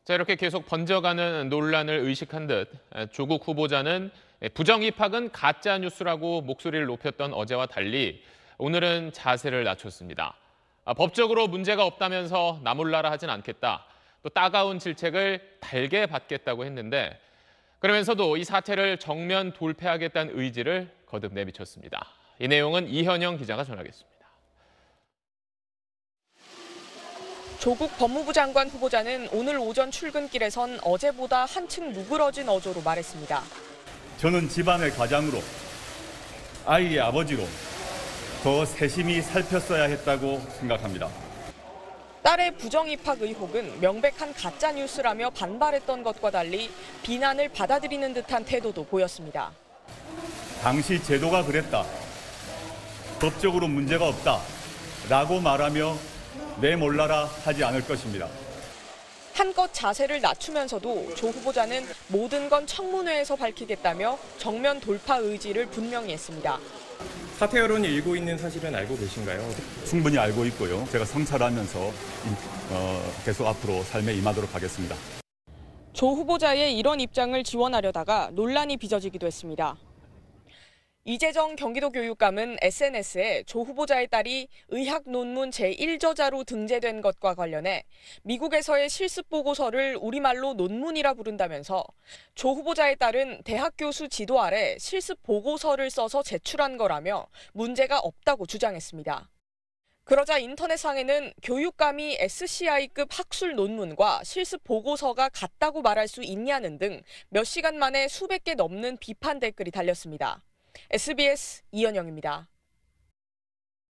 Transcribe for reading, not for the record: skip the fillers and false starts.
자, 이렇게 계속 번져가는 논란을 의식한 듯 조국 후보자는 부정 입학은 가짜 뉴스라고 목소리를 높였던 어제와 달리 오늘은 자세를 낮췄습니다. 법적으로 문제가 없다면서 나몰라라 하진 않겠다. 또 따가운 질책을 달게 받겠다고 했는데 그러면서도 이 사태를 정면 돌파하겠다는 의지를 거듭 내비쳤습니다. 이 내용은 이현영 기자가 전하겠습니다. 조국 법무부 장관 후보자는 오늘 오전 출근길에선 어제보다 한층 누그러진 어조로 말했습니다. 저는 집안의 가장으로 아이의 아버지로 더 세심히 살폈어야 했다고 생각합니다. 딸의 부정 입학 의혹은 명백한 가짜 뉴스라며 반발했던 것과 달리 비난을 받아들이는 듯한 태도도 보였습니다. 당시 제도가 그랬다. 법적으로 문제가 없다라고 말하며 내몰라라 하지 않을 것입니다. 한껏 자세를 낮추면서도 조 후보자는 모든 건 청문회에서 밝히겠다며 정면 돌파 의지를 분명히 했습니다. 사퇴 여론이 일고 있는 사실은 알고 계신가요? 충분히 알고 있고요. 제가 성찰하면서 계속 앞으로 삶에 임하도록 하겠습니다. 조 후보자의 이런 입장을 지원하려다가 논란이 빚어지기도 했습니다. 이재정 경기도 교육감은 SNS에 조 후보자의 딸이 의학 논문 제1저자로 등재된 것과 관련해 미국에서의 실습 보고서를 우리말로 논문이라 부른다면서 조 후보자의 딸은 대학 교수 지도 아래 실습 보고서를 써서 제출한 거라며 문제가 없다고 주장했습니다. 그러자 인터넷상에는 교육감이 SCI급 학술 논문과 실습 보고서가 같다고 말할 수 있냐는 등 몇 시간 만에 수백 개 넘는 비판 댓글이 달렸습니다. SBS 이현영입니다.